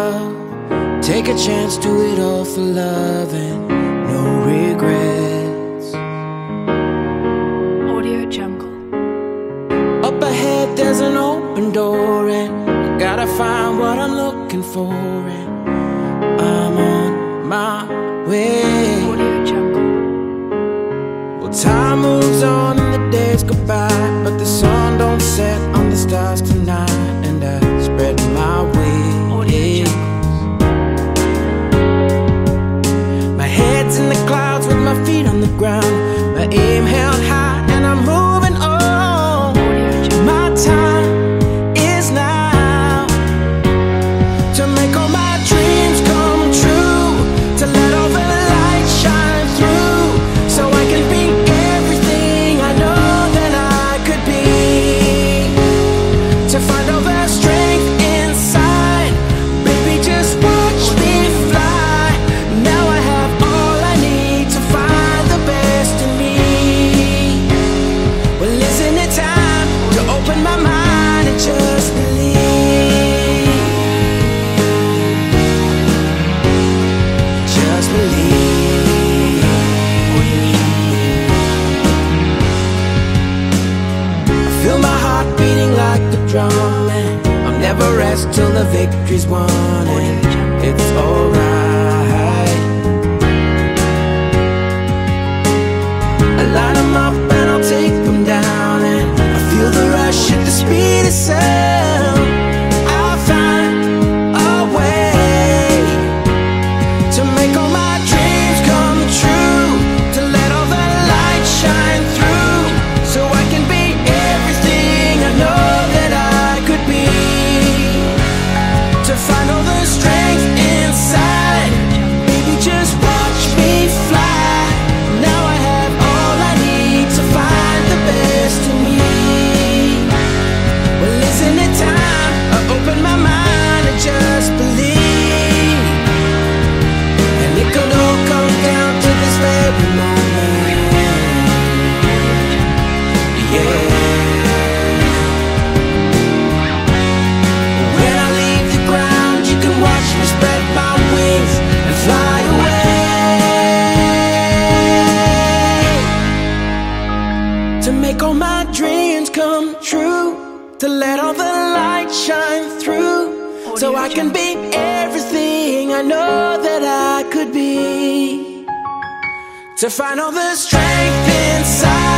love. Take a chance, do it all for love and no regrets. Audio Jungle. Up ahead there's an open door and I gotta find what I'm looking for, and I'm on my way. Audio Jungle. Well, time moves on and the days go by, but the sun don't set on the stars tonight, and I spread my wings. My head's in the clouds with my feet on the ground, my aim held high and I'm moving on. My time is now to make all my dreams come true, to let all the light shine through, so I can be everything I know that I could be, to find all the strength inside. Baby, just watch me fly. Now I have all I need to find the best in me. Well, isn't it time to open my mind and just believe? Just believe. I feel my heart beating like a drum, and I'll never rest till the victory's won, and it's alright. I line 'em up and I'll take them down, and I feel the rush at the speed of sound. I'll find a way to make all my dreams come true, to let all the light shine through, so I can be everything I know that I could be, to find all the strength inside. Baby, just watch me fly. Now I have all I need to find the best in me. Well, isn't it time I open my mind and just believe? And it could all come down to this very moment. Yeah. When I leave the ground, you can watch me spread my wings and fly away, to make all my dreams come true, to let all the light shine through, so I can be everything I know that I could be, to find all the strength inside.